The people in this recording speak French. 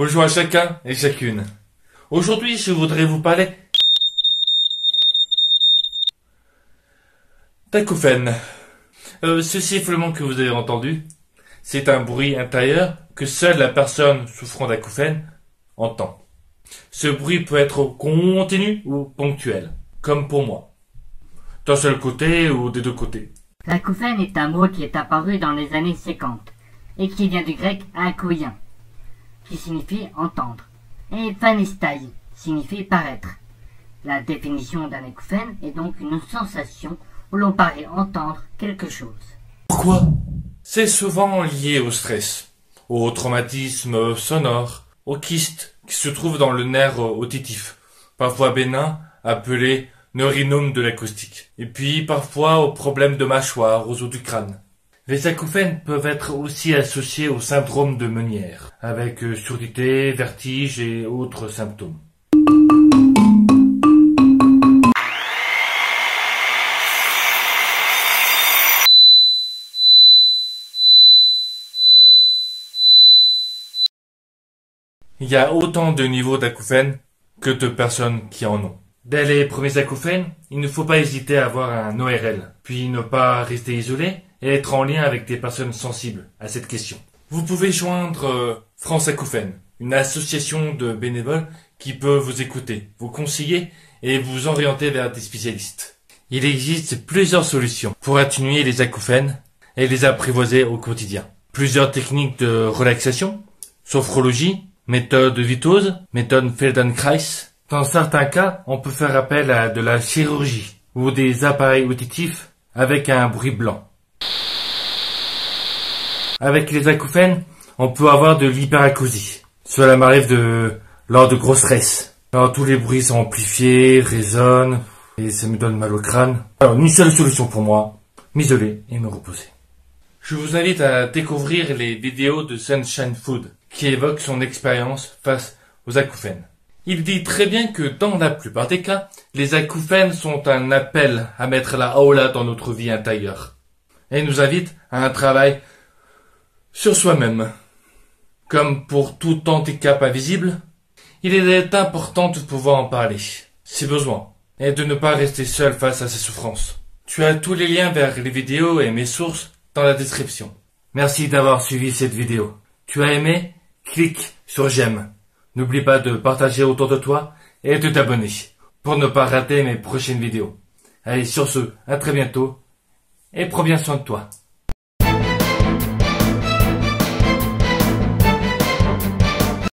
Bonjour à chacun et chacune. Aujourd'hui, je voudrais vous parler d'acouphènes. Ce sifflement que vous avez entendu, c'est un bruit intérieur que seule la personne souffrant d'acouphènes entend. Ce bruit peut être continu ou ponctuel, comme pour moi, d'un seul côté ou des deux côtés. L'acouphène est un mot qui est apparu dans les années 50 et qui vient du grec akouien, qui signifie entendre, et phanestai signifie paraître. La définition d'un acouphène est donc une sensation où l'on paraît entendre quelque chose. Pourquoi? C'est souvent lié au stress, au traumatisme sonore, au kyste qui se trouve dans le nerf auditif, parfois bénin, appelé neurinome de l'acoustique, et puis parfois aux problèmes de mâchoire, aux os du crâne. Les acouphènes peuvent être aussi associés au syndrome de Meunière, avec surdité, vertige et autres symptômes. Il y a autant de niveaux d'acouphènes que de personnes qui en ont. Dès les premiers acouphènes, il ne faut pas hésiter à avoir un ORL, puis ne pas rester isolé et être en lien avec des personnes sensibles à cette question. Vous pouvez joindre France Acouphènes, une association de bénévoles qui peut vous écouter, vous conseiller et vous orienter vers des spécialistes. Il existe plusieurs solutions pour atténuer les acouphènes et les apprivoiser au quotidien. Plusieurs techniques de relaxation, sophrologie, méthode Vitose, méthode Feldenkrais. Dans certains cas, on peut faire appel à de la chirurgie ou des appareils auditifs avec un bruit blanc. Avec les acouphènes, on peut avoir de l'hyperacousie. Cela m'arrive lors de gros stress. Alors tous les bruits sont amplifiés, résonnent, et ça me donne mal au crâne. Alors une seule solution pour moi, m'isoler et me reposer. Je vous invite à découvrir les vidéos de Sunshine Food, qui évoque son expérience face aux acouphènes. Il dit très bien que dans la plupart des cas, les acouphènes sont un appel à mettre la haola dans notre vie intérieure, et nous invite à un travail sur soi-même. Comme pour tout handicap invisible, il est important de pouvoir en parler, si besoin, et de ne pas rester seul face à ses souffrances. Tu as tous les liens vers les vidéos et mes sources dans la description. Merci d'avoir suivi cette vidéo. Tu as aimé? Clique sur j'aime. N'oublie pas de partager autour de toi et de t'abonner pour ne pas rater mes prochaines vidéos. Allez, sur ce, à très bientôt et prends bien soin de toi.